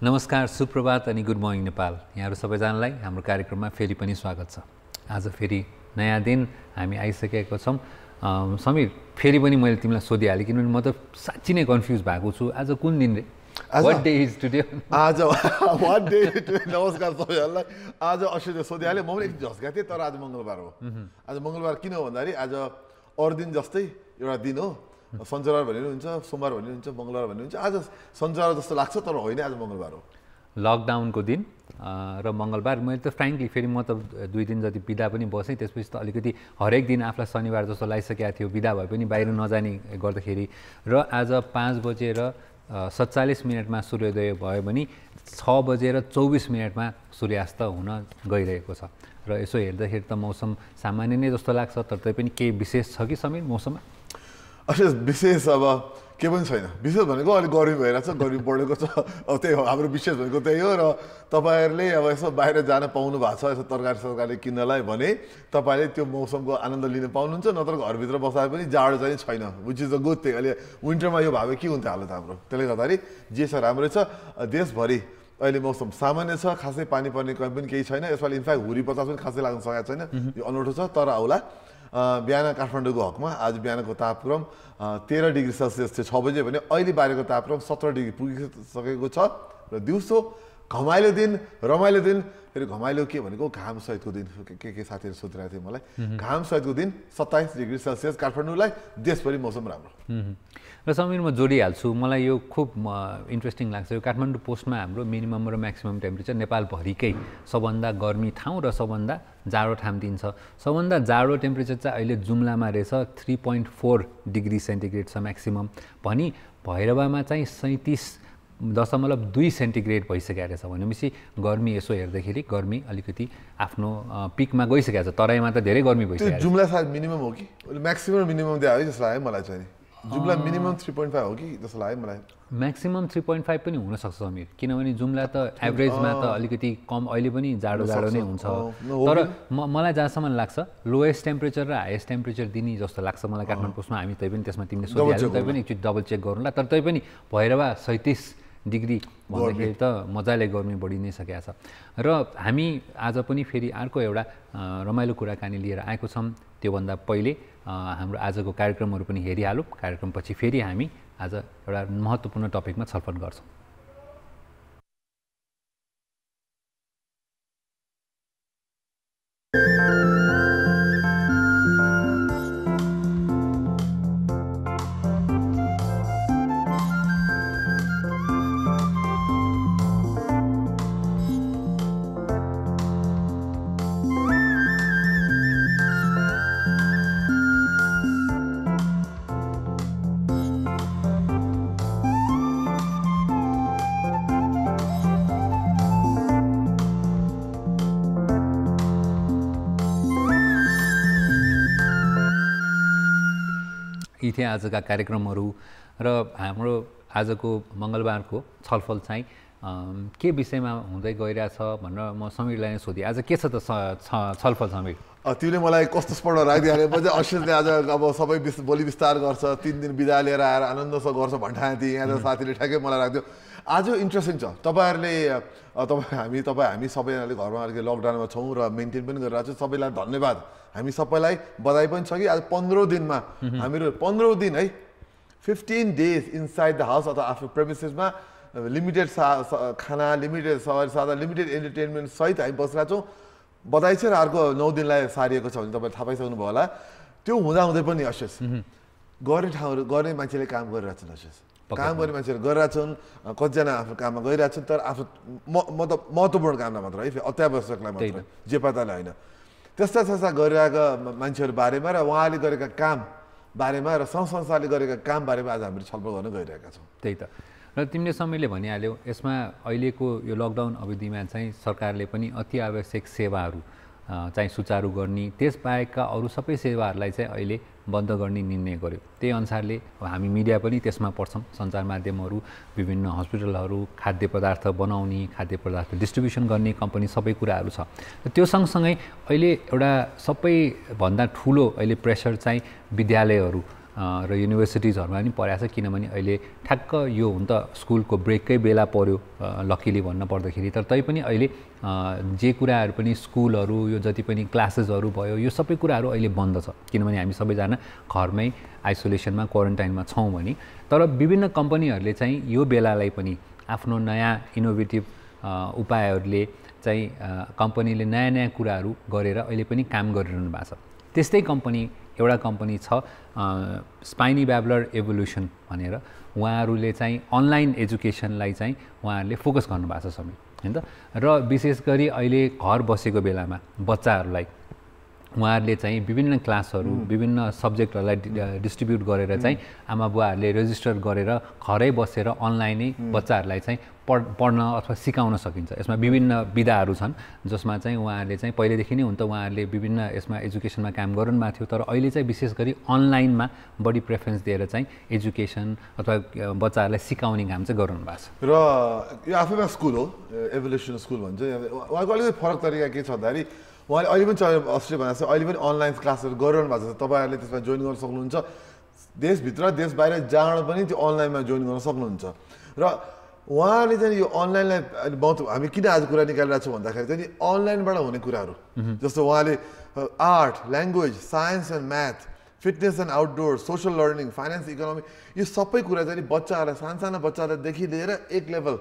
नमस्कार, सुप्रभात अनि गुड मर्निङ नेपाल। यहाँहरू सबैजनालाई हाम्रो कार्यक्रममा फेरि पनि स्वागत छ। आज फेरि नयाँ दिन हामी आइसकेको छौँ। समीर, फेरि पनि मैले तिमीलाई सोधिहालेँ किनभने म त साँच्चै नै कन्फ्युज भएको छु। आज कुन दिन रे? What day is today? आज what day today? नमस्कार सबैजनालाई। आज अशेषले सोधिहालेँ, म पनि एक झस्का थिएँ, तर आज मङ्गलबार हो। आज मङ्गलबार किन हो भन्दाखेरि आज अरू दिन जस्तै एउटा दिन हो। शनिबार भन्ने हुन्छ, सोमबार भन्ने हुन्छ, मङ्गलबार भन्ने हुन्छ। आज शनिबार जस्तो लाग्छ, तर होइन, आज मङ्गलबार हो। लकडाउनको दिन र मङ्गलबार। मैले त फ्रेङ्कली फेरि म त 2 दिन जति बिदा पनि बसेँ, त्यसपछि त अलिकति हरेक दिन आफूलाई शनिबार जस्तो लागिसकेको थियो। बिदा भए पनि बाहिर नजाने गर्दाखेरि र आज 5 बजेर 47 मिनटमा सूर्योदय भयो भने 6 बजेर 24 मिनटमा सूर्यास्त हुन गइरहेको छ। र यसो हेर्दाखेरि त मौसम सामान्य नै जस्तो लाग्छ, तर पनि केही विशेष छ कि समीर मौसममा? अशेष विशेष अब के पनि छैन। विशेष भनेको अलिक गर्मी भइरहेको छ, गर्मी बढेको छ, त्यही हो हाम्रो विशेष भनेको, त्यही हो। र तपाईँहरूले अब यसो बाहिर जान पाउनु भएको छ यसो तरकारी किन्नलाई भने तपाईँले त्यो मौसमको आनन्द लिन पाउनुहुन्छ, नत्र घरभित्र बस्दा पनि जाडो चाहिँ छैन, which is a good thing. अहिले विन्टरमा यो भए के हुन्थ्यो हालत हाम्रो। त्यसले गर्दाखेरि जे छ राम्रै छ। देशभरि अहिले मौसम सामान्य छ, खासै पानी पर्ने कहीँ पनि केही छैन। यसपालि इनफ्याक्ट हुरी बतास पनि खासै लाग्न सकेको छैन। यो अनौठो छ, तर आउला। बिहान काठमाडौँको हकमा आज बिहानको तापक्रम 13 डिग्री सेल्सियस थियो 6 बजे भने अहिले बाहिरको तापक्रम 17 डिग्री पुगिसकेको छ। र दिउँसो घमाइलो दिन, रमाइलो दिन। फेरि घमाइलो के भनेको घाम सहितको दिन। के साथीहरू सोधिरहेको थियो मलाई। घाम सहितको दिन 27 डिग्री सेल्सियस काठमाडौँलाई। देशभरि मौसम राम्रो। र समीर, म जोडिहाल्छु। मलाई यो खुब इन्ट्रेस्टिङ लाग्छ। यो काठमाडौँ पोस्टमा हाम्रो मिनिमम र म्याक्सिमम टेम्परेचर नेपालभरिकै सबभन्दा गर्मी ठाउँ र सबभन्दा जाडो ठाउँ दिन्छ। सबभन्दा जाडो टेम्परेचर चाहिँ अहिले जुम्लामा रहेछ 3.4 डिग्री सेन्टिग्रेड छ म्याक्सिमम भनी भैरवामा चाहिँ 37.2 सेन्टिग्रेड भइसकेको रहेछ। भनेपछि गर्मी यसो हेर्दाखेरि गर्मी अलिकति आफ्नो पिकमा गइसकेको छ। तराईमा त धेरै गर्मी भइसकेको छ। जुम्ला सायद मिनिमम हो कि म्याक्सिमम मिनिमम दियो है जस्तो लाग्यो मलाई चाहिँ। जुम्ला मिनिमम 3.5 हो कि जस्तो लाग्यो मलाई। म्याक्सिमम 3.5 पनि हुनसक्छ समीर, किनभने जुम्ला त एभरेजमा त अलिकति कम, अहिले पनि जाडो नै हुन्छ। तर मलाई जहाँसम्म लाग्छ लोएस्ट टेम्परेचर र हाइएस्ट टेम्परेचर दिने जस्तो लाग्छ मलाई काठमाडौँ पोस्टमा। हामी तै पनि त्यसमा तिमीले सोधिहाल्यौ, तै पनि एकचोटि डबल चेक गरौँला। तर तै पनि भैरवा 37 डिग्री भन्दाखेरि त मजाले गर्मी बढी नै सकेको छ। र हामी आज पनि फेरि अर्को एउटा रमाइलो कुराकानी लिएर आएको छौँ। त्योभन्दा पहिले हाम्रो आजको कार्यक्रमहरू पनि हेरिहालौँ। कार्यक्रमपछि फेरि हामी आज एउटा महत्त्वपूर्ण टपिकमा छलफल गर्छौँ। यी थिए आजका कार्यक्रमहरू। र हाम्रो आजको मङ्गलबारको छलफल चाहिँ के विषयमा हुँदै गइरहेछ भनेर म समीरलाई नै सोधेँ। आज के छ त छलफल समीर? तिमीले मलाई कस्तो स्पट राखिदिहाल्यो। म चाहिँ अशेषले आज अब सबै बोली विस्तार गर्छ, 3 दिन बिदा लिएर आएर आनन्दसँग गर्छ भन्ठाने थिएँ। यहाँ साथीले ठ्याक्कै मलाई राखिदियो। आज इन्ट्रेस्टिङ छ। तपाईँहरूले हामी सबैजनाले घरमा अलिकति लकडाउनमा छौँ र मेन्टेन पनि गरिरहेको छौँ। सबैलाई धन्यवाद। हामी सबैलाई बधाई पनि छ कि आज 15 दिनमा हामीहरू 15 दिन है 15 डेज इनसाइड द हाउस अथवा आफ्नो प्रेमिसेसमा लिमिटेड खाना, लिमिटेड सवारी साधा, लिमिटेड इन्टरटेनमेन्ट सहित हामी बसिरहेको छौँ। बधाई छ। र अर्को 9 दिनलाई सारिएको छ भने तपाईँले थाहा पाइसक्नु भयो होला। त्यो हुँदाहुँदै पनि अशेष गर्ने ठाउँहरू गर्ने मान्छेले काम गरिरहेछन्। अशेष काम गर्ने मान्छेहरू गरिरहेछन्। कतिजना आफ्नो काममा गइरहेछन्, तर आफ्नो मतलब महत्त्वपूर्ण कामलाई मात्र है, अत्यावश्यकलाई मात्र, जे पताले होइन। त्यस्ता गरिरहेका मान्छेहरू बारेमा र उहाँले गरेका काम बारेमा र संस्थाले गरेका काम बारेमा आज हामीले छलफल गर्न गइरहेका छौँ। त्यही त। र तिमीले समयले भनिहाल्यौ, यसमा अहिलेको यो लकडाउन अवधिमा चाहिँ सरकारले पनि अति आवश्यक सेवाहरू चाहिँ सुचारू गर्ने, त्यसबाहेकका अरू सबै सेवाहरूलाई चाहिँ अहिले बन्द गर्ने निर्णय गर्यो। त्यही अनुसारले हामी मिडिया पनि त्यसमा पढ्छौँ। सञ्चार माध्यमहरू, विभिन्न हस्पिटलहरू, खाद्य पदार्थ बनाउने, खाद्य पदार्थ डिस्ट्रिब्युसन गर्ने कम्पनी, सबै कुराहरू छ। त्यो सँगसँगै अहिले एउटा सबैभन्दा ठुलो अहिले प्रेसर चाहिँ विद्यालयहरू र युनिभर्सिटिजहरुमा पनि परेको छ किनभने अहिले ठ्याक्क यो हुन त स्कुलको ब्रेककै बेला पर्यो लकिली भन्न पर्दाखेरि तर तैपनि अहिले जे कुराहरु पनि स्कुलहरु यो जति पनि क्लासेसहरु भयो यो सबै कुराहरु अहिले बन्द छ किनभने हामी सबैजना घरमै आइसोलेसनमा क्वारेन्टाइनमा छौं भने तर विभिन्न कम्पनीहरुले चाहिँ यो बेलालाई पनि आफ्नो नयाँ इनोभेटिभ उपायहरुले चाहिँ कम्पनीले नयाँ कुराहरु गरेर अहिले पनि काम गरिरहनु भएको छ त्यस्तै कम्पनी एउटा कम्पनी छ स्पाइनी ब्याब्लर एभोल्युसन भनेर उहाँहरुले चाहिँ अनलाइन एजुकेसनलाई चाहिँ उहाँहरुले फोकस गर्नु भएको छ सबै हैन त र विशेष गरी अहिले घर बसेको बेलामा बच्चाहरुलाई उहाँहरुले चाहिँ विभिन्न क्लासहरु विभिन्न सब्जेक्टहरुलाई डिस्ट्रिब्युट गरेर चाहिँ आमाबुवाहरुले रेजिस्टर गरेर घरै बसेर अनलाइनै बच्चाहरुलाई चाहिँ पढ्न अथवा सिकाउन सकिन्छ यसमा विभिन्न विधाहरु छन् जसमा चाहिँ उहाँहरुले चाहिँ पहिलेदेखि नै हुन त उहाँहरुले विभिन्न यसमा एजुकेसनमा काम गर्नु भएको थियो तर अहिले चाहिँ विशेष गरी अनलाइनमा बढी प्रेफरेन्स दिएर चाहिँ एजुकेसन अथवा बच्चाहरुलाई सिकाउने काम चाहिँ गर्नु भएको छ र यो आफैमा स्कुल हो एभोल्युसन स्कुल भन्छ उहाँको अलिकति फरक तरिका के छ भन्दाखेरि उहाँले अहिले पनि अस्ट्रेलिया भनेको छ अहिले पनि अनलाइन क्लासहरु गरिरहनु भएको छ तपाईहरुले त्यसमा जोइन गर्न सक्नुहुन्छ देशभित्र देश बाहिर जहाँ पनि त्यो अनलाइनमा जोइन गर्न सक्नुहुन्छ र उहाँले चाहिँ यो अनलाइनलाई बहुत हामी किन आज कुरा निकालिरहेको छौँ भन्दाखेरि चाहिँ अनलाइनबाट हुने कुराहरू जस्तो उहाँले art language science and math fitness and outdoor social learning finance economy यो सबै कुरा चाहिँ बच्चाहरूलाई साना बच्चाहरूदेखि लिएर एक लेभल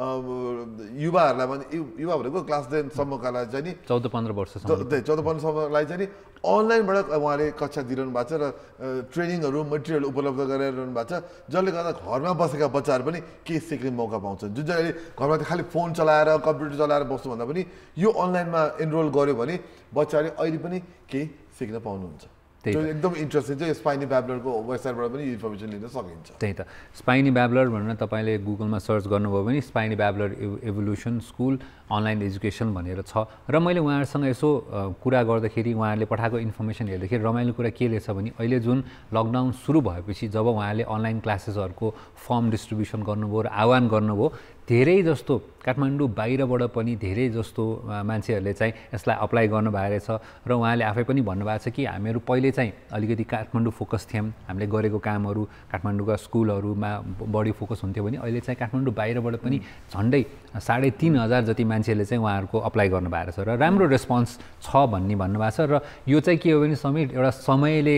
युवाहरूलाई पनि युवा भनेको क्लास 10 सम्मकालाई चाहिँ नि 14-15 वर्षसम्म 14-15 सम्मलाई चाहिँ नि अनलाइनबाट उहाँले कक्षा दिइरहनु भएको छ र ट्रेनिङहरू मटेरियल उपलब्ध गराइरहनु भएको छ जसले गर्दा घरमा बसेका बच्चाहरू पनि केही सिक्ने मौका पाउँछन् जुन चाहिँ घरमा त खालि फोन चलाएर कम्प्युटर चलाएर बस्नुभन्दा पनि यो अनलाइनमा एनरोल गर्यो भने बच्चाले अहिले पनि केही सिक्न पाउनुहुन्छ त्यो एकदम इन्ट्रेस्टिङ चाहिँ स्पाइनी ब्याब्लरको वेबसाइटबाट पनि इन्फर्मेसन लिन सकिन्छ त्यही त स्पाइनी ब्याब्लर भनेर तपाईले गुगलमा सर्च गर्नुभयो भने spiny babbler evolution school online education भनेर छ र मैले उहाँहरुसँग यसो कुरा गर्दाखेरि उहाँहरुले पठाएको इन्फर्मेसन हेर्दाखेरि रमाइलो कुरा के रहेछ भने अहिले जुन लकडाउन सुरु भएपछि जब उहाँले अनलाइन क्लासेसहरुको फर्म डिस्ट्रिब्युसन गर्नुभयो र आह्वान गर्नुभयो धेरै जस्तो काठमाडौँ बाहिरबाट पनि धेरै जस्तो मान्छेहरुले चाहिँ यसलाई अप्लाई गर्न भएको छ र उहाँले आफै पनि भन्नुभएको छ कि हामीहरु पहिले चाहिँ अलिकति काठमाडौँ फोकस थियौं हामीले गरेको कामहरु काठमाडौँका स्कुलहरुमा बढी फोकस हुन्थ्यो भने अहिले चाहिँ काठमाडौँ बाहिरबाट पनि झन्डै 3500 जति मान्छेले चाहिँ उहाँहरुको अप्लाई गर्न भएको छ र राम्रो रेस्पोन्स छ भन्ने भन्नुभएको छ र यो चाहिँ के हो भने समीर एउटा समयले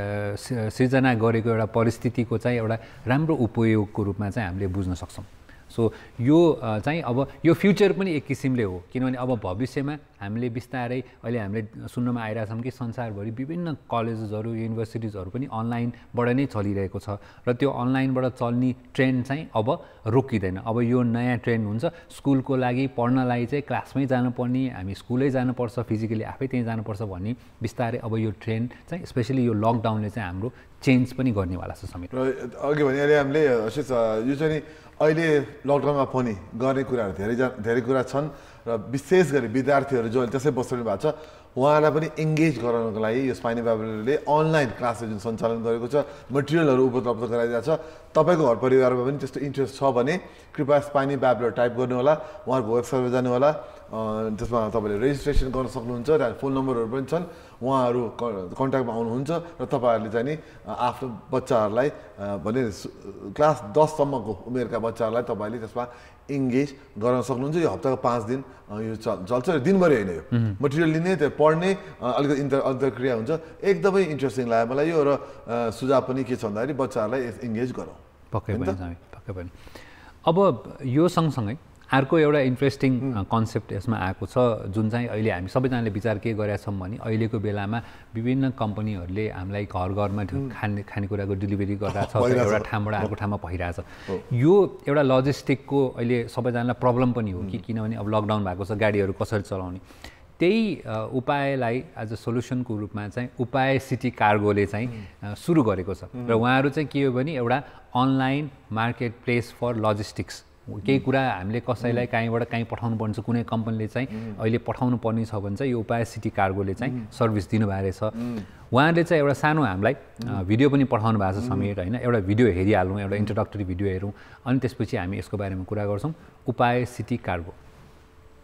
सृजना गरेको एउटा परिस्थितिको चाहिँ एउटा राम्रो उपयोगको रूपमा चाहिँ हामीले बुझ्न सक्छौं सो यो चाहिँ अब यो फ्युचर पनि एक किसिमले हो किनभने अब भविष्यमा हामीले बिस्तारै अहिले हामीले सुन्नमा आइरहेछौं कि संसारभरि विभिन्न कलेजेसहरु युनिभर्सिटिजहरु पनि अनलाइनबाट नै चलिरहेको छ र त्यो अनलाइनबाट चल्ने ट्रेन्ड चाहिँ अब रोकिदैन अब यो नयाँ ट्रेन्ड हुन्छ स्कुलको लागि पढ्नलाई चाहिँ क्लासमै जानुपर्ने हामी स्कुलै जानुपर्छ फिजिकली आफै त्यही जानुपर्छ भन्ने बिस्तारै अब यो ट्रेन्ड चाहिँ स्पेशली यो लकडाउनले चाहिँ हाम्रो चेन्ज पनि गर्नेवाला छ समीर र अघि भने हामीले अशेष यो चाहिँ अहिले लकडाउनमा पनि गर्ने कुराहरू धेरै कुरा छन् र विशेष गरी विद्यार्थीहरू जो त्यसै बसिरहनु भएको छ उहाँलाई पनि एंगेज गराउनको लागि यो स्पाइनी ब्याब्लरले अनलाइन क्लासेस जुन सञ्चालन गरेको छ मटेरियलहरू उपलब्ध गराइदिएको छ तपाईको घर परिवारमा पनि त्यस्तो इन्ट्रेस्ट छ भने कृपया स्पाइनी ब्याब्लर टाइप गर्नु होला उहाँको वेबसाइटमा जानु होला त्यसमा तपाईले रेजिस्ट्रेसन गर्न सक्नुहुन्छ र फोन नम्बरहरू पनि छन् उहाँहरू कन्ट्याक्टमा आउनुहुन्छ र तपाईहरुले चाहिँ नि आफ्नो बच्चाहरूलाई भने क्लास 10 सम्मको उमेरका बच्चाहरूलाई तपाईले त्यसमा एंगेज गर्न सक्नुहुन्छ यो हप्ताको 5 दिन यो चल्छ र दिनभरि हैन यो मटेरियल लिने त्यो पढ्ने अलिकति अन्तरक्रिया हुन्छ एकदमै इन्ट्रेस्टिङ लाग्यो मलाई यो र सुझाव पनि के छ भन्दाखेरि बच्चाहरूलाई एंगेज गरौँ पक्कै पनि अब यो सँगसँगै अर्को एउटा इन्ट्रेस्टिङ कन्सेप्ट यसमा आएको छ जुन चाहिँ अहिले हामी सबैजनाले विचार के गरेका छौं भने अहिलेको बेलामा विभिन्न कम्पनीहरुले हामीलाई घरमा खानेकुराको डेलिभरी गरिरहेछ एउटा ठाउँबाट अर्को ठाउँमा भइरहेछ यो एउटा लजिस्टिकको अहिले सबैजनालाई प्रब्लम पनि हो कि किनभने अब लकडाउन भएको छ गाडीहरु कसरी चलाउने त्यही उपायलाई एज अ सोलुसनको रूपमा चाहिँ उपाय सिटी कार्गोले चाहिँ सुरु गरेको छ र उहाँहरु चाहिँ के हो भने एउटा online market place for logistics केही कुरा हामीले कसैलाई कहीँबाट कहीँ पठाउनु पर्छ कुनै कम्पनीले चाहिँ अहिले पठाउनु पर्ने छ भने चाहिँ यो उपाय सिटी कार्गोले चाहिँ सर्भिस दिनुभएको रहेछ उहाँले चाहिँ एउटा सानो हामीलाई भिडियो पनि पठाउनु भएको छ समीर हैन एउटा भिडियो हेरिहालौँ एउटा इन्ट्रोडक्टरी भिडियो हेरौँ अनि त्यसपछि हामी यसको बारेमा कुरा गर्छौं उपाय सिटी कार्गो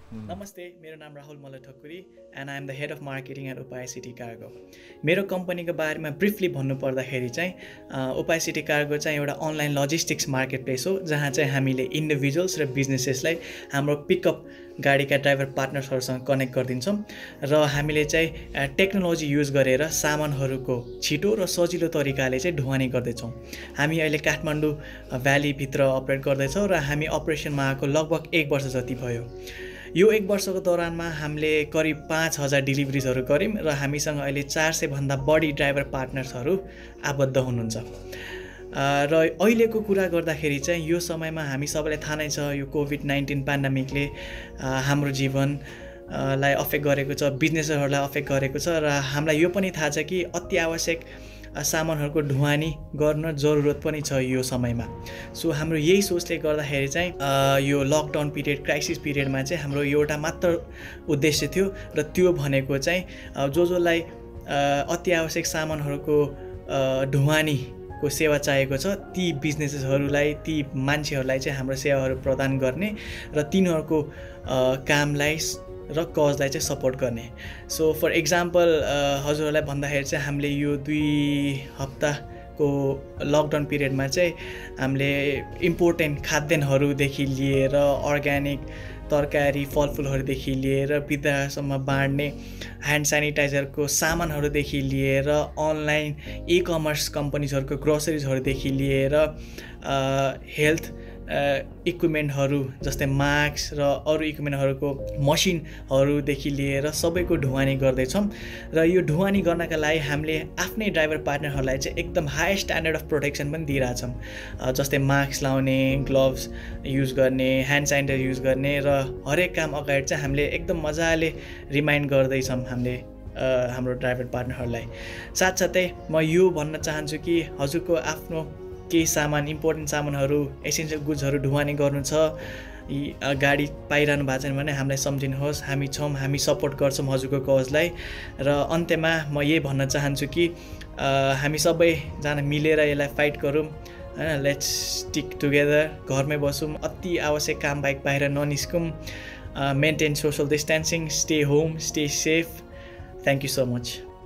नमस्ते, मेरो नाम Rahul Malla Thakuri and I am the head of marketing at Upaya city cargo. मेरो कम्पनीको बारेमा ब्रिफली भन्नुपर्दाखेरि चाहिँ उपाय सिटी कार्गो चाहिँ एउटा अनलाइन लजिस्टिक्स मार्केट प्लेस हो, जहाँ चाहिँ हामीले इन्डिभिजुअल्स र बिजनेसेसलाई हाम्रो पिकअप गाडीका ड्राइभर पार्टनर्सहरूसँग कनेक्ट गरिदिन्छौँ र हामीले चाहिँ टेक्नोलोजी युज गरेर सामानहरूको छिटो र सजिलो तरिकाले चाहिँ ढुवानी गर्दैछौँ। हामी अहिले काठमाडौँ भ्यालीभित्र अपरेट गर्दैछौँ र हामी अपरेसनमा आएको लगभग 1 वर्ष जति भयो। यो 1 वर्षको दौरानमा हामीले करिब 5000 डेलिभरिजहरू गऱ्यौँ र हामीसँग अहिले 400 भन्दा बढी ड्राइभर पार्टनर्सहरू आबद्ध हुनुहुन्छ। र अहिलेको कुरा गर्दाखेरि चाहिँ यो समयमा हामी सबैलाई थाहा नै छ, यो कोभिड-19 पेन्डेमिकले हाम्रो जीवनलाई अफेक्ट गरेको छ, बिजनेसहरूलाई अफेक्ट गरेको छ र हामीलाई यो पनि थाहा छ कि अति आवश्यक सामानहरूको ढुवानी गर्न जरुरत पनि छ यो समयमा। सो हाम्रो यही सोचले गर्दाखेरि चाहिँ यो लकडाउन पिरियड, क्राइसिस पिरियडमा चाहिँ हाम्रो एउटा मात्र उद्देश्य थियो र त्यो भनेको चाहिँ जसलाई अति आवश्यक सामानहरूको ढुवानीको सेवा चाहिएको छ ती बिजनेसेसहरूलाई, ती मान्छेहरूलाई चाहिँ हाम्रो सेवाहरू प्रदान गर्ने र तिनीहरूको कामलाई र कजलाई चाहिँ सपोर्ट गर्ने। सो फर इक्जाम्पल हजुरहरूलाई भन्दाखेरि चाहिँ हामीले यो 2 हप्ताको लकडाउन पिरियडमा चाहिँ हामीले इम्पोर्टेन्ट खाद्यान्नहरूदेखि लिएर अर्ग्यानिक तरकारी फलफुलहरूदेखि लिएर वृद्धाश्रममा बाँड्ने ह्यान्ड सेनिटाइजरको सामानहरूदेखि लिएर अनलाइन ई-कमर्स कम्पनीजहरूको ग्रोसरिजहरूदेखि लिएर हेल्थ इक्विपमेन्टहरू जस्तै मास्क र अरू इक्विपमेन्टहरूको मसिनहरूदेखि लिएर सबैको ढुवानी गर्दैछौँ र यो ढुवानी गर्नका लागि हामीले आफ्नै ड्राइभर पार्टनरहरूलाई चाहिँ एकदम हाई स्ट्यान्डर्ड अफ प्रोटेक्सन पनि दिइरहेछौँ, जस्तै मास्क लाउने, ग्लोभ्स युज गर्ने, ह्यान्ड सेनिटाइजर युज गर्ने र हरेक काम अगाडि चाहिँ हामीले एकदम मजाले रिमाइन्ड गर्दैछौँ हामीले हाम्रो ड्राइभर पार्टनरहरूलाई। साथसाथै म यो भन्न चाहन्छु कि हजुरको आफ्नो केही सामान, इम्पोर्टेन्ट सामानहरू, एसेन्सियल गुड्सहरू ढुवानी गर्नु छ, गाडी पाइरहनु भएको छैन भने हामीलाई सम्झिनुहोस्, हामी छौँ, हामी सपोर्ट गर्छौँ हजुरको कजलाई। र अन्त्यमा म यही भन्न चाहन्छु कि हामी सबैजना मिलेर यसलाई फाइट गरौँ, होइन, लेट्स स्टिक टुगेदर, घरमै बसौँ, अति आवश्यक काम बाहेक बाहिर ननिस्कौँ, maintain social distancing, stay home, stay safe. Thank you so much.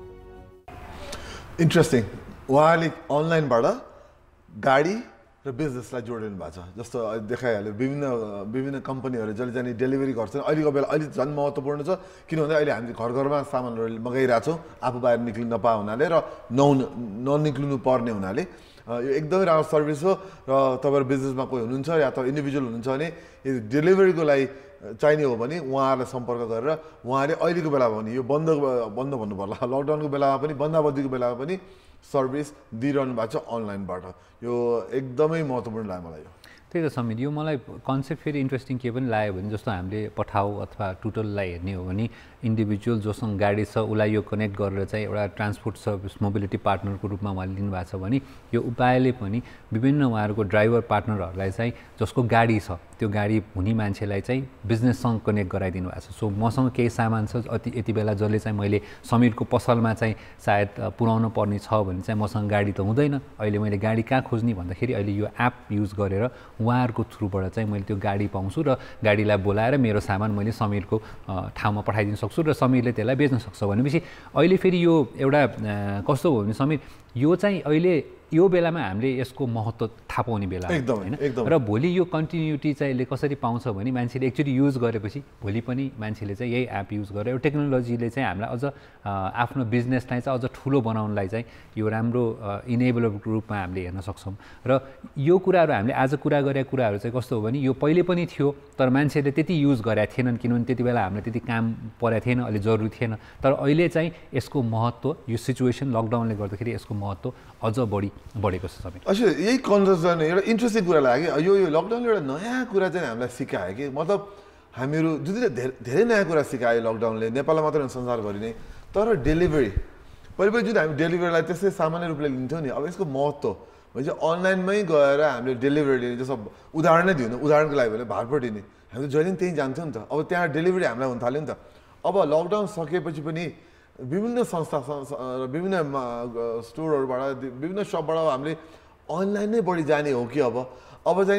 Interesting, उहाँले अनलाइनबाट गाडी र बिजनेसलाई जोडिनु भएको छ। जस्तो देखाइहाल्यो विभिन्न कम्पनीहरू जसले चाहिँ डेलिभरी गर्छन्। अहिलेको बेला अहिले झन् महत्त्वपूर्ण छ, किनभने अहिले हामीले घरमा सामानहरू मगाइरहेछौँ आफू बाहिर निक्लिनु नपाए हुनाले र ननिक्लिनु पर्ने हुनाले यो एकदमै राम्रो सर्भिस हो। र तपाईँहरू बिजनेसमा कोही हुनुहुन्छ या त इन्डिभिजुअल हुनुहुन्छ भने यदि डेलिभरीको लागि चाहिने हो भने उहाँहरूलाई सम्पर्क गरेर उहाँले अहिलेको बेलामा पनि यो बन्द भन्नु पर्ला, लकडाउनको बेलामा पनि, बन्दाबन्दीको बेलामा पनि सर्भिस दिइरहनु भएको छ अनलाइनबाट। यो एकदमै महत्त्वपूर्ण लाग्यो मलाई। त्यही त समीर, यो मलाई कन्सेप्ट फेरि इन्ट्रेस्टिङ के पनि लाग्यो भने जस्तो हामीले पठाउ अथवा टुटललाई हेर्ने हो भने इन्डिभिजुअल जोसँग गाडी छ उसलाई यो कनेक्ट गरेर चाहिँ एउटा ट्रान्सपोर्ट सर्भिस मोबिलिटी पार्टनरको रूपमा उहाँले लिनुभएको छ भने यो उपायले पनि विभिन्न उहाँहरूको ड्राइभर पार्टनरहरूलाई चाहिँ जसको गाडी छ त्यो गाडी हुने मान्छेलाई चाहिँ बिजनेससँग कनेक्ट गराइदिनु भएको छ। सो मसँग केही सामान छ यति बेला जसले चाहिँ मैले समीरको पसलमा चाहिँ सायद पुर्याउनु पर्ने छ भने चाहिँ मसँग गाडी त हुँदैन, अहिले मैले गाडी कहाँ खोज्ने भन्दाखेरि अहिले यो एप युज गरेर उहाँहरूको थ्रुबाट चाहिँ मैले त्यो गाडी पाउँछु र गाडीलाई बोलाएर मेरो सामान मैले समीरको ठाउँमा पठाइदिन सक्छु र समीरले त्यसलाई बेच्न सक्छ। भनेपछि अहिले फेरि यो एउटा कस्तो हो भने समीर, यो चाहिँ अहिले यो बेलामा हामीले यसको महत्त्व थाहा पाउने बेला होइन। र भोलि यो कन्टिन्युटी चाहिँ यसले कसरी पाउँछ भने मान्छेले एक्चुअली युज गरेपछि भोलि पनि मान्छेले चाहिँ यही एप युज गरेर टेक्नोलोजीले चाहिँ हामीलाई अझ आफ्नो बिजनेसलाई चाहिँ अझ ठुलो बनाउनलाई चाहिँ यो राम्रो इनेबलर रूपमा हामीले हेर्न सक्छौँ। र यो कुराहरू हामीले आज कुरा गरेका कुराहरू चाहिँ कस्तो हो भने यो पहिले पनि थियो तर मान्छेले त्यति युज गरेका थिएनन्, किनभने त्यति बेला हामीलाई त्यति काम परेको थिएन, अहिले जरुरी थिएन। तर अहिले चाहिँ यसको महत्त्व, यो सिचुएसन लकडाउनले गर्दाखेरि यसको महत्त्व अझ बढेको छ। सबै अच्छा, यही कन्भर्सेसन एउटा इन्ट्रेस्टिङ कुरा लाग्यो। यो लकडाउनले एउटा नयाँ कुरा चाहिँ हामीलाई सिकायो कि मतलब हामीहरू जुन धेरै नयाँ कुरा सिकायो लकडाउनले, नेपालमा मात्र संसारभरि नै। तर डेलिभरी पहिले जुन हामी डेलिभरीलाई त्यसै सामान्य रूपले लिन्थ्यौँ नि, अब यसको महत्त्व भने चाहिँ अनलाइनमै गएर हामीले डेलिभरी जस्तो उदाहरण नै दिनु, उदाहरणको लागि भने भारपट्टि नै हामी जहिले पनि त्यहीँ जान्थ्यौँ नि त। अब त्यहाँ डेलिभरी हामीलाई हुन थाल्यो नि त। अब लकडाउन सकेपछि पनि विभिन्न संस्था र विभिन्न स्टोरहरूबाट, विभिन्न सपबाट हामीले अनलाइन नै बढी जाने हो कि अब चाहिँ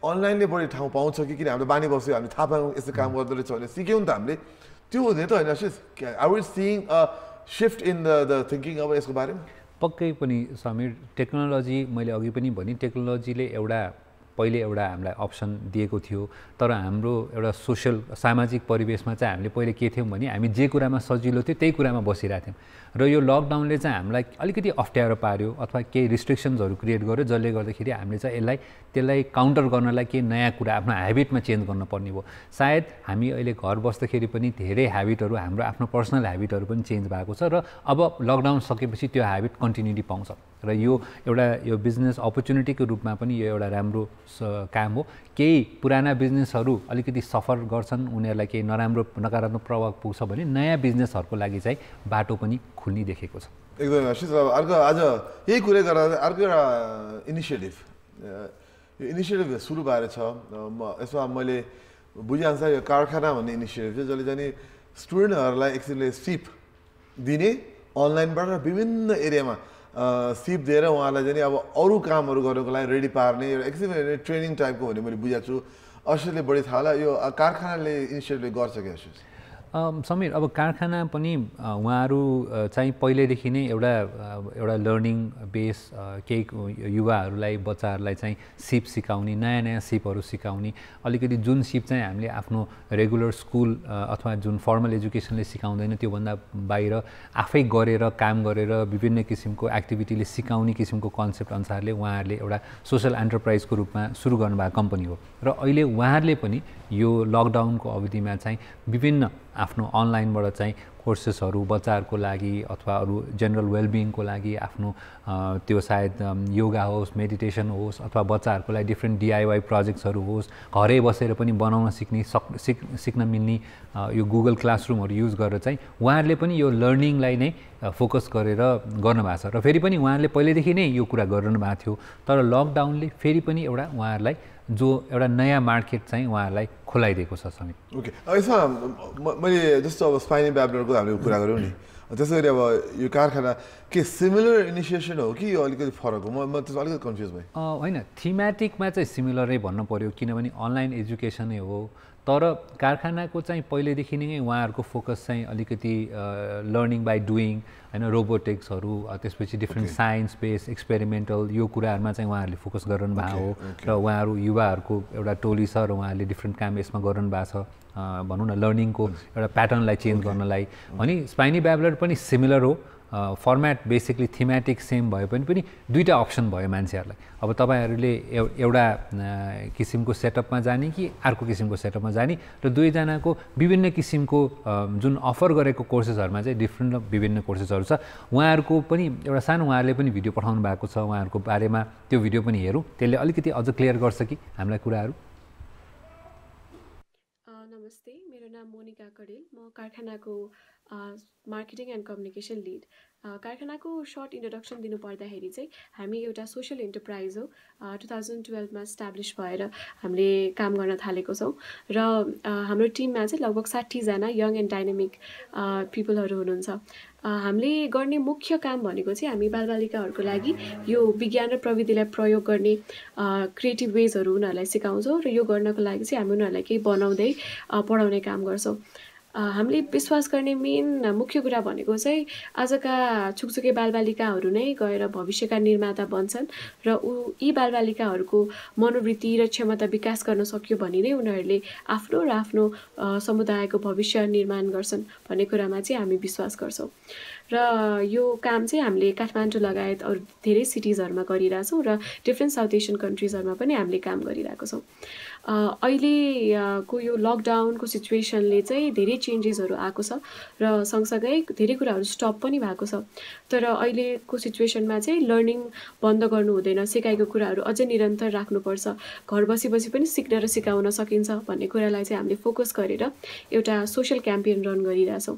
अनलाइनले बढी ठाउँ पाउँछ कि किन हामीले बानी बस्यो हामीले थाहा पायौँ यस्तो काम गर्दो रहेछ भने सिक्यौँ नि त हामीले त्यो हुँदैन त होइन Ashish are we seeing a shift in the thinking अब यसको बारेमा पक्कै पनि समीर टेक्नोलोजी मैले अघि पनि भने टेक्नोलोजीले पहिले एउटा हामीलाई अप्सन दिएको थियो तर हाम्रो एउटा सोसल सामाजिक परिवेशमा चाहिँ हामीले पहिले के थियौँ भने हामी जे कुरामा सजिलो थियो त्यही कुरामा बसिरहेको थियौँ र यो लकडाउनले चाहिँ हामीलाई अलिकति अप्ठ्यारो पार्यो अथवा केही रिस्ट्रिक्सन्सहरू क्रिएट गर्यो जसले गर्दाखेरि हामीले चाहिँ त्यसलाई काउन्टर गर्नलाई केही नयाँ कुरा आफ्नो ह्याबिटमा चेन्ज गर्नुपर्ने भयो सायद हामी अहिले घर बस्दाखेरि पनि धेरै ह्याबिटहरू हाम्रो आफ्नो पर्सनल ह्याबिटहरू पनि चेन्ज भएको छ र अब लकडाउन सकेपछि त्यो ह्याबिट कन्टिन्युटी पाउँछ र यो बिजनेस अपर्च्युनिटीको रूपमा पनि यो एउटा राम्रो काम हो केही पुराना बिजनेसहरू अलिकति सफर गर्छन् उनीहरूलाई केही नकारात्मक प्रभाव पुग्छ भने नयाँ बिजनेसहरूको लागि चाहिँ बाटो पनि खुल्ने देखेको छ एकदमै आशिष अर्को आज यही कुरा गरेर अर्को एउटा इनिसिएटिभ यो इनिसिएटिभ सुरु भएर छ यसमा मैले बुझेअनुसार यो कारखाना भन्ने इनिसिएटिभ छ जसले चाहिँ स्टुडेन्टहरूलाई एक्चुअली सिप दिने अनलाइनबाट विभिन्न एरियामा सिप दिएर उहाँलाई चाहिँ अब अरू कामहरू गर्नको लागि रेडी पार्ने एउटा एक्चुअली ट्रेनिङ टाइपको भन्ने मैले बुझेको छु अशिषले बढी थाहा होला यो कारखानाले इनिसिएटिभले गर्छ कि अशिष समीर अब कारखाना पनि उहाँहरू चाहिँ पहिल्यैदेखि नै एउटा लर्निङ बेस केही युवाहरूलाई बच्चाहरूलाई चाहिँ सिप सिकाउने नयाँ सिपहरू सिकाउने अलिकति जुन सिप चाहिँ हामीले आफ्नो रेगुलर स्कुल अथवा जुन फर्मल एजुकेसनले सिकाउँदैन त्योभन्दा बाहिर आफै गरेर काम गरेर विभिन्न किसिमको एक्टिभिटीले सिकाउने किसिमको कन्सेप्ट अनुसारले उहाँहरूले एउटा सोसल एन्टरप्राइजको रूपमा सुरु गर्नुभएको कम्पनी हो र अहिले उहाँहरूले पनि यो लकडाउनको अवधिमा चाहिँ विभिन्न आफ्नो अनलाइनबाट चाहिँ कोर्सेसहरू बच्चाहरूको लागि अथवा अरू जेनरल वेलबिङको लागि आफ्नो त्यो सायद योगा होस् मेडिटेसन होस् अथवा बच्चाहरूको लागि डिफ्रेन्ट डिआइवाई प्रोजेक्ट्सहरू होस् घरै बसेर पनि बनाउन सिक्न मिल्ने यो गुगल क्लासरुमहरू युज गरेर चाहिँ उहाँहरूले पनि यो लर्निङलाई नै फोकस गरेर गर्नुभएको छ र फेरि पनि उहाँहरूले पहिल्यैदेखि नै यो कुरा गरिरहनु भएको थियो तर लकडाउनले फेरि पनि एउटा उहाँहरूलाई जो एउटा नयाँ मार्केट चाहिँ उहाँहरूलाई खोलाइदिएको छ समीर ओके यसमा मैले जस्तो अब स्पाइनी ब्याब्लरको हामीले कुरा गऱ्यौँ नि त्यसै गरी अब यो कारखाना के सिमिलर इनिसिएसन हो कि यो अलिकति फरक हो म त्यसमा अलिकति कन्फ्युज भएँ होइन थिमेटिकमा चाहिँ सिमिलरै भन्नु पऱ्यो किनभने अनलाइन एजुकेसनै हो तर कारखानाको चाहिँ पहिलेदेखि नै उहाँहरूको फोकस चाहिँ अलिकति लर्निङ बाई डुइङ होइन रोबोटिक्सहरू त्यसपछि डिफ्रेन्ट साइन्स बेस एक्सपेरिमेन्टल यो कुराहरूमा चाहिँ उहाँहरूले फोकस गरिरहनु भएको हो र उहाँहरू युवाहरूको एउटा टोली छ र उहाँहरूले डिफ्रेन्ट काम यसमा गरिरहनु भएको छ भनौँ न लर्निङको एउटा प्याटर्नलाई चेन्ज गर्नलाई अनि स्पाइनी ब्याब्लर पनि सिमिलर हो फर्मेट बेसिकली थिमेटिक सेम भए पनि दुईवटा अप्सन भयो मान्छेहरूलाई अब तपाईँहरूले एउटा किसिमको सेटअपमा जाने कि अर्को किसिमको सेटअपमा जाने र दुईजनाको विभिन्न किसिमको जुन अफर गरेको कोर्सेसहरूमा चाहिँ डिफ्रेन्ट विभिन्न कोर्सेसहरू छ उहाँहरूको पनि एउटा सानो उहाँहरूले पनि भिडियो पठाउनु भएको छ उहाँहरूको बारेमा त्यो भिडियो पनि हेरौँ त्यसले अलिकति अझ क्लियर गर्छ कि हामीलाई कुराहरू नमस्ते मेरो नाम मोनिका कडेल म कारखानाको मार्केटिङ एन्ड कम्युनिकेसन लिड कारखानाको सर्ट इन्ट्रोडक्सन दिनु पर्दाखेरि चाहिँ हामी एउटा सोसल इन्टरप्राइज हो 2012मा इस्टाब्लिस भएर हामीले काम गर्न थालेको छौँ र हाम्रो टिममा चाहिँ लगभग 60जना यङ एन्ड डाइनामिक पिपलहरू हुनुहुन्छ हामीले गर्ने मुख्य काम भनेको चाहिँ हामी बालबालिकाहरूको लागि यो विज्ञान र प्रविधिलाई प्रयोग गर्ने क्रिएटिभ वेजहरू उनीहरूलाई सिकाउँछौँ र यो गर्नको लागि चाहिँ हामी उनीहरूलाई केही बनाउँदै पढाउने काम गर्छौँ हामीले विश्वास गर्ने मेन मुख्य कुरा भनेको चाहिँ आजका छुकछुके बालबालिकाहरू नै गएर भविष्यका निर्माता बन्छन् र यी बालबालिकाहरूको मनोवृत्ति र क्षमता विकास गर्न सक्यो भने नै उनीहरूले आफ्नो र आफ्नो समुदायको भविष्य निर्माण गर्छन् भन्ने कुरामा चाहिँ हामी विश्वास गर्छौँ र यो काम चाहिँ हामीले काठमाडौँ लगायत अरू धेरै सिटिजहरूमा गरिरहेछौँ र डिफ्रेन्ट साउथ एसियन कन्ट्रिजहरूमा पनि हामीले काम गरिरहेको छौँ अहिलेको यो लकडाउनको सिचुएसनले चाहिँ धेरै चेन्जेसहरू आएको छ र सँगसँगै धेरै कुराहरू स्टप पनि भएको छ तर अहिलेको सिचुएसनमा चाहिँ लर्निङ बन्द गर्नु हुँदैन सिकाएको कुराहरू अझै निरन्तर राख्नुपर्छ घर बसी पनि सिक्न र सिकाउन सकिन्छ भन्ने कुरालाई चाहिँ हामीले फोकस गरेर एउटा सोसल क्याम्पेन रन गरिरहेछौँ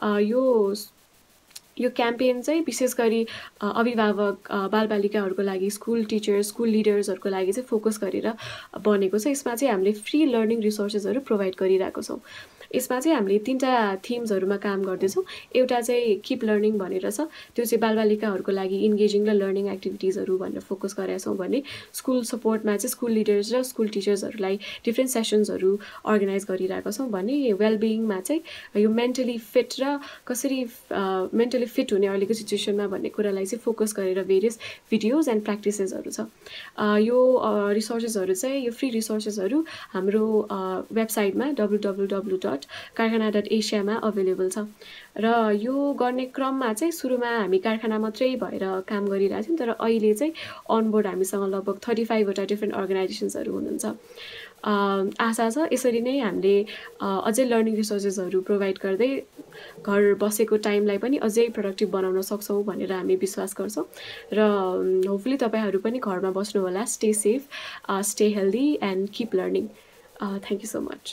यो क्याम्पेन चाहिँ विशेष गरी अभिभावक बालबालिकाहरूको लागि स्कुल टिचर्स स्कुल लिडर्सहरूको लागि चाहिँ फोकस गरेर बनेको छ यसमा चाहिँ हामीले फ्री लर्निङ रिसोर्सेसहरू प्रोभाइड गरिरहेको छौँ यसमा चाहिँ हामीले 3टा थिम्सहरूमा काम गर्दैछौँ। एउटा चाहिँ किप लर्निङ भनेर छ, त्यो चाहिँ बालबालिकाहरूको लागि इन्गेजिङ र लर्निङ एक्टिभिटिजहरू भनेर फोकस गरेका छौँ भने स्कुल सपोर्टमा चाहिँ स्कुल लिडर्स र स्कुल टिचर्सहरूलाई डिफ्रेन्ट सेसन्सहरू अर्गनाइज गरिरहेका छौँ भने वेलबिङमा चाहिँ यो मेन्टली फिट र कसरी मेन्टली फिट हुने अहिलेको सिचुएसनमा भन्ने कुरालाई चाहिँ फोकस गरेर भेरियस भिडियोज एन्ड प्र्याक्टिसेसहरू छ। यो रिसोर्सेसहरू चाहिँ यो फ्री रिसोर्सेसहरू हाम्रो वेबसाइटमा www.karkhana.asia मा अभाइलेबल छ। र यो गर्ने क्रममा चाहिँ सुरुमा हामी कारखाना मात्रै भएर काम गरिरहेको थियौँ, तर अहिले चाहिँ अनबोर्ड हामीसँग लगभग 35 वटा डिफ्रेन्ट अर्गनाइजेसन्सहरू हुनुहुन्छ। आशा छ यसरी नै हामीले अझै लर्निङ रिसोर्सेसहरू प्रोभाइड गर्दै घर बसेको टाइमलाई पनि अझै प्रोडक्टिभ बनाउन सक्छौँ भनेर हामी विश्वास गर्छौँ। र होपफुली तपाईँहरू पनि घरमा बस्नु होला। Stay safe, stay healthy and keep learning. Thank you so much.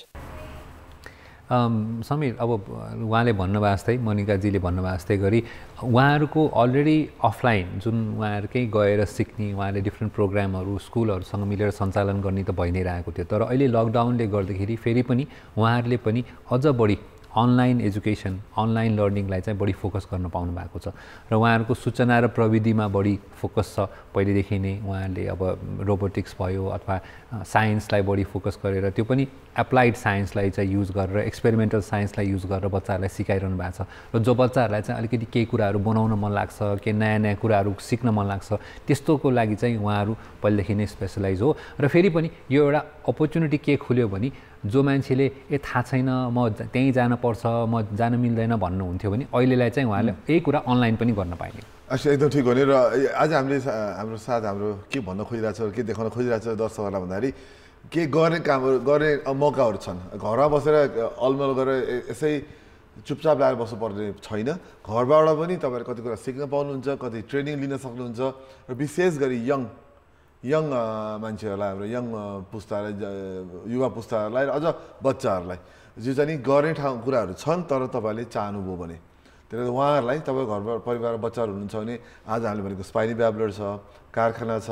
Samir, अब उहाँले भन्नुभएको जस्तै, मोनिकाजीले भन्नुभएको जस्तै गरी उहाँहरूको अलरेडी अफलाइन जुन उहाँहरूकै गएर सिक्ने, उहाँले डिफ्रेन्ट प्रोग्रामहरू स्कुलहरूसँग मिलेर सञ्चालन गर्ने त भइ नै रहेको थियो, तर अहिले लकडाउनले गर्दाखेरि फेरि पनि उहाँहरूले पनि अझ बढी अनलाइन एजुकेसन, अनलाइन लर्निङलाई चाहिँ बढी फोकस गर्न पाउनु भएको छ र उहाँहरूको सूचना र प्रविधिमा बढी फोकस छ। पहिलेदेखि नै उहाँहरूले अब रोबोटिक्स भयो अथवा साइन्सलाई बढी फोकस गरेर त्यो पनि एप्लाइड साइन्सलाई चाहिँ युज गरेर, एक्सपेरिमेन्टल साइन्सलाई युज गरेर बच्चाहरूलाई सिकाइरहनु भएको छ। र जो बच्चाहरूलाई चाहिँ अलिकति केही कुराहरू बनाउन मन लाग्छ, केही नयाँ नयाँ कुराहरू सिक्न मन लाग्छ, त्यस्तोको लागि चाहिँ उहाँहरू पहिलेदेखि नै स्पेसलाइज हो। र फेरि पनि यो एउटा अपर्च्युनिटी के खुल्यो भने जो मान्छेले थाहा छैन म त्यहीँ जान पर्छ, म जान मिल्दैन भन्नुहुन्थ्यो भने अहिलेलाई चाहिँ उहाँले यही कुरा अनलाइन पनि गर्न पाइने। एकदम ठिक हो नि। र आज हामीले हाम्रो साथ हाम्रो के भन्न खोजिरहेको छ, के देखाउन खोजिरहेको छ दर्शकहरूलाई भन्दाखेरि के गर्ने कामहरू गर्ने मौकाहरू छन्। घरमा बसेर अलमल गरेर यसै चुपचाप लागेर बस्नुपर्ने छैन। घरबाट पनि तपाईँहरू कति कुरा सिक्न पाउनुहुन्छ, कति ट्रेनिङ लिन सक्नुहुन्छ। र विशेष गरी यङ मान्छेहरूलाई, हाम्रो यङ पुस्तालाई, युवा पुस्ताहरूलाई र अझ बच्चाहरूलाई जो चाहिँ गर्ने कुराहरू छन् तर तपाईँहरूले चाहनुभयो भने, त्यसले उहाँहरूलाई तपाईँ घरमा परिवार बच्चाहरू हुनुहुन्छ भने आज हामीले भनेको स्पाइनी ब्याब्लर छ, कारखाना छ,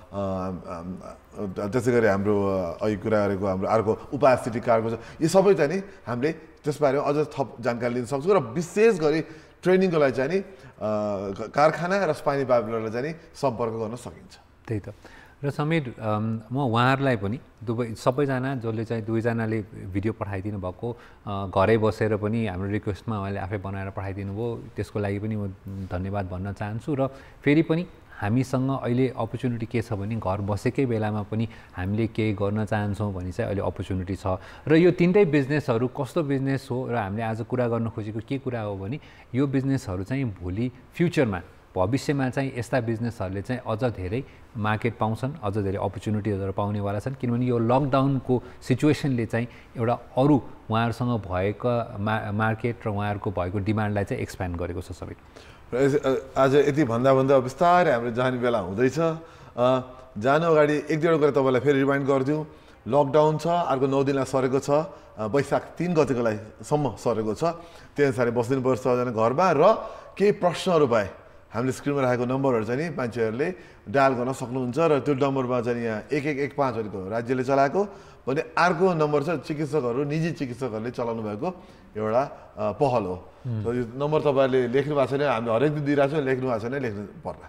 त्यसै गरी हाम्रो अहिले कुरा गरेको हाम्रो अर्को उपासिटी कार्गो छ। यो सबै चाहिँ नि हामीले त्यसबारे अझ थप जानकारी लिन सक्छौँ। र विशेष गरी ट्रेनिङको लागि चाहिँ नि कारखाना र स्पाइनी ब्याब्लरलाई चाहिँ नि सम्पर्क गर्न सकिन्छ। त्यही त। र समीर, म उहाँहरूलाई पनि सबैजना जसले चाहिँ दुईजनाले भिडियो पठाइदिनु भएको घरै बसेर पनि हाम्रो रिक्वेस्टमा उहाँले आफै बनाएर पठाइदिनु भयो, त्यसको लागि पनि म धन्यवाद भन्न चाहन्छु। र फेरि पनि हामीसँग अहिले अपर्च्युनिटी के छ भने घर बसेकै बेलामा पनि हामीले केही गर्न चाहन्छौँ भने चाहिँ अहिले अपर्च्युनिटी छ। र यो तिनटै बिजनेसहरू कस्तो बिजनेस हो र हामीले आज कुरा गर्न खोजेको के कुरा हो भने यो बिजनेसहरू चाहिँ भोलि फ्युचरमा भविष्यमा चाहिँ यस्ता बिजनेसहरूले चाहिँ अझ धेरै मार्केट पाउँछन्, अझ धेरै अपर्च्युनिटिजहरू पाउनेवाला छन्। किनभने यो लकडाउनको सिचुएसनले चाहिँ एउटा अरू उहाँहरूसँग भएको मार्केट र उहाँहरूको भएको डिमान्डलाई चाहिँ एक्सप्यान्ड गरेको छ सबै। र आज यति भन्दा बिस्तारै हाम्रो जाने बेला हुँदैछ। जानु अगाडि एक दुईवटा कुरा तपाईँलाई फेरि रिमाइन्ड गरिदिउँ। लकडाउन छ, अर्को 9 दिनलाई सरेको छ, वैशाख 3 गतिको लागि सम्म सरेको छ। त्यही अनुसारले बस्दिनुपर्छ घरमा। र केही प्रश्नहरू भए हामीले स्क्रिनमा राखेको नम्बरहरू चाहिँ नि मान्छेहरूले डायल गर्न सक्नुहुन्छ। र त्यो नम्बरमा चाहिँ यहाँ 1115 भनेको राज्यले चलाएको भने अर्को नम्बर छ चिकित्सकहरू, निजी चिकित्सकहरूले चलाउनु भएको एउटा पहल हो। यो नम्बर तपाईँहरूले लेख्नु भएको छैन, हामीले हरेक दिन दिइरहेको छौँ, लेख्नु भएको छैन लेख्नु पर्ला।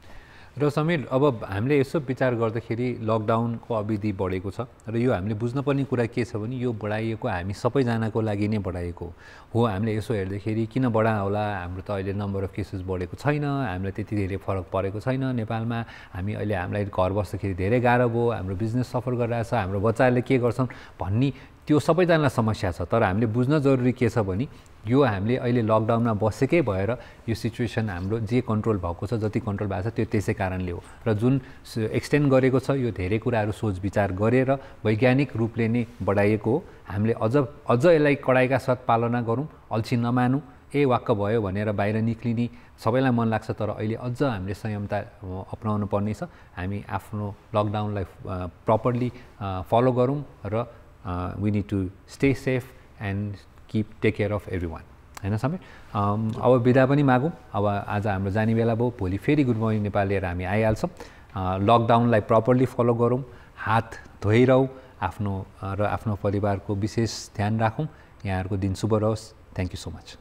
र समीर, अब हामीले यसो विचार गर्दाखेरि लकडाउनको अवधि बढेको छ र यो हामीले बुझ्नुपर्ने कुरा के छ भने यो बढाइएको हामी सबैजनाको लागि नै बढाइएको हो। हामीले यसो हेर्दाखेरि किन बढा होला, हाम्रो त अहिले नम्बर अफ केसेस बढेको छैन, हामीलाई त्यति धेरै फरक परेको छैन नेपालमा, हामीलाई घर बस्दाखेरि धेरै गाह्रो भयो, हाम्रो बिजनेस सफर गरिरहेछ, हाम्रो बच्चाहरूले के गर्छन् भन्ने त्यो सबैजनालाई समस्या छ। तर हामीले बुझ्न जरुरी के छ भने यो हामीले अहिले लकडाउनमा बसेकै भएर यो सिचुएसन हाम्रो जे कन्ट्रोल भएको छ, जति कन्ट्रोल भएको छ त्यो त्यसै कारणले हो। र जुन एक्सटेन्ड गरेको छ यो धेरै कुराहरू सोच विचार गरेर वैज्ञानिक रूपले नै बढाइएको हो। हामीले अझ यसलाई कडाइका साथ पालना गरौँ, अल्छी नमानौँ। वाक्क भयो भनेर बाहिर निक्लिने सबैलाई मन लाग्छ, तर अहिले अझ हामीले संयमता अपनाउनु पर्नेछ। हामी आफ्नो लकडाउनलाई प्रपरली फलो गरौँ र we need to stay safe and take care of everyone, होइन समीर? अब बिदा पनि मागौँ। अब आज हाम्रो जाने बेला भयो, भोलि फेरि गुड मर्निङ नेपाल लिएर हामी आइहाल्छौँ। लकडाउनलाई प्रपरली फलो गरौँ, हात धोइरहौँ, आफ्नो परिवारको विशेष ध्यान राखौँ। यहाँहरूको दिन शुभ रहोस् thank you so much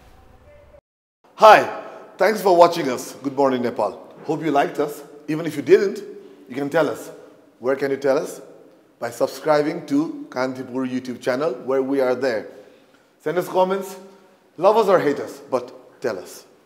Hi, thanks for watching us, Good Morning Nepal. Hope you liked us. Even if you didn't, you can tell us. Where can you tell us? By subscribing to Kantipur YouTube channel, where we are there. Send us comments, love us or hate us, but tell us.